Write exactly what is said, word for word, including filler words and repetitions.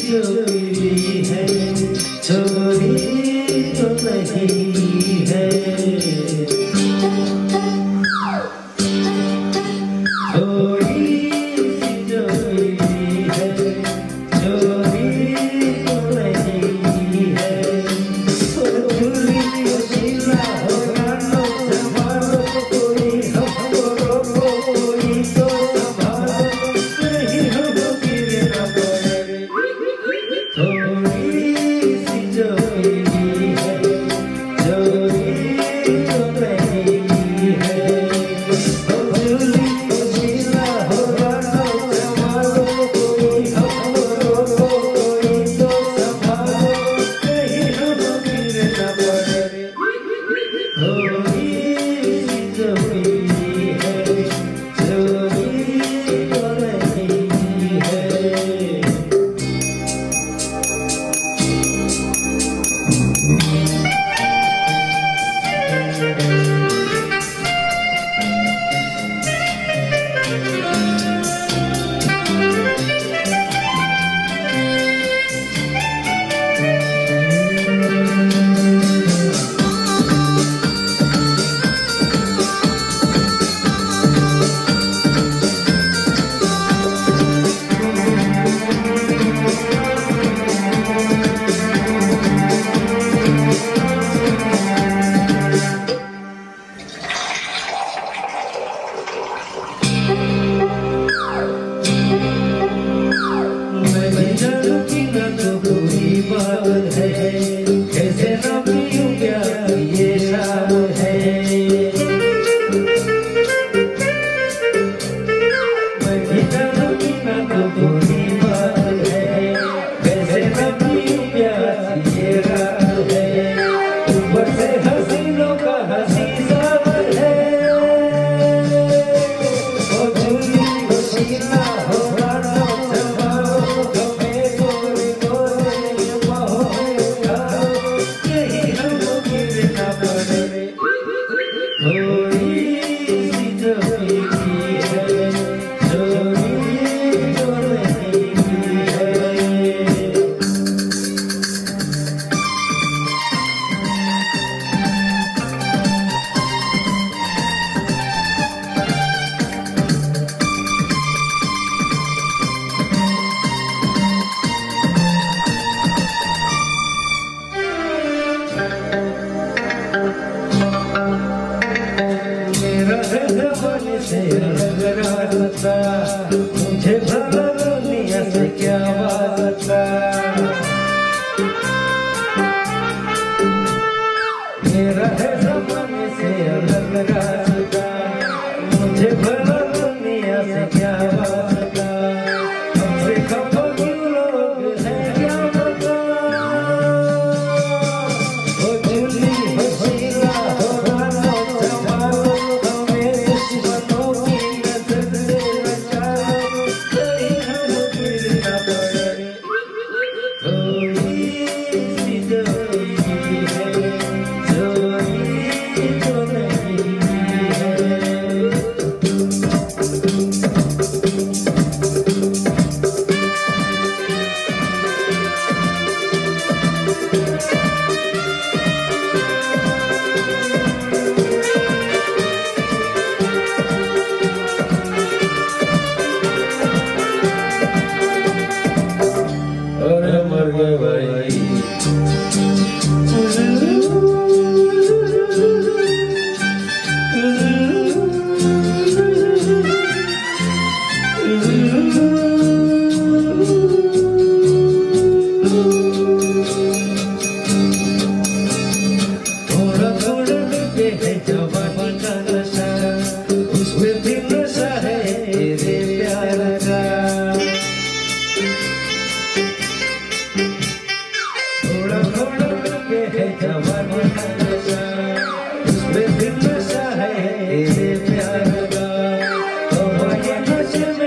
जो मिली है छोरी तो नहीं है। मुझे भला दुनिया से क्या वास्ता, मेरा है ज़माने से अलग रास्ता। मुझे भला दुनिया से क्या वास्ता, हमसे खफा क्यों लोग हैं क्या पता। हो झूली हो शीला हो रानों जवानों, हमें दुश्मनों की नजर से बचाओ, कहीं हम गिर न पड़े। थोड़ी सी जोड़ी है जोड़ी तो नहीं है। अरे मर गए भाई। थोड़ा थोड़ा पे है जवानी का नशा, उसमें भी नशा है तेरे प्यार का। थोड़ा थोड़ा पे है जवानी का नशा, उसमें भी नशा है तेरे प्यार का। तो ये नशे में